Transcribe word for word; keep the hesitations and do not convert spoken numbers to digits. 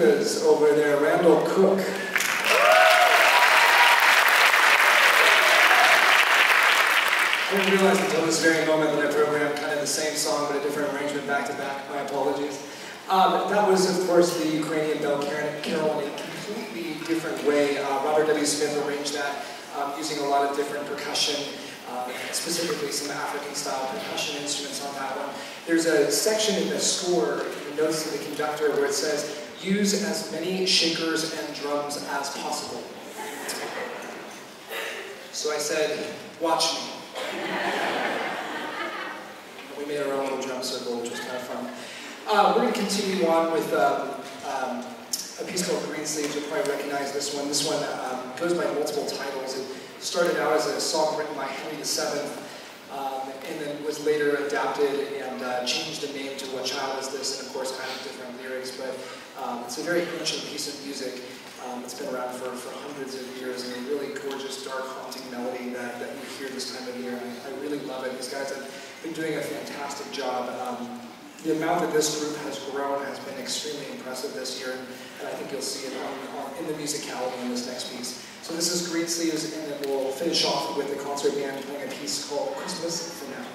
Cougars over there, Randall Cook. I didn't realize until this very moment that I programmed kind of the same song but a different arrangement back to back. My apologies. Um, that was, of course, the Ukrainian bell carol in a completely different way. Uh, Robert W. Smith arranged that um, using a lot of different percussion, uh, specifically some African-style percussion instruments on that one. There's a section in the score, in the notes of the conductor, where it says, use as many shakers and drums as possible. So I said, watch me. We made our own little drum circle, which was kind of fun. Uh, we're going to continue on with um, um, a piece called Greensleeves. You'll probably recognize this one. This one um, goes by multiple titles. It started out as a song written by Henry the Seventh, um, and then was later adapted and uh, changed the name to What Child Is This, and of course kind of different lyrics, but um, it's a very ancient piece of music. Um, it's been around for, for hundreds of years, and a really gorgeous, dark, haunting melody that, that you hear this time of year. I, I really love it. These guys have been doing a fantastic job. Um, the amount that this group has grown has been extremely impressive this year, and I think you'll see it on, on, in the musicality in this next piece. So this is Greensleeves, and then we'll finish off with the concert band playing a piece called Christmas for Now.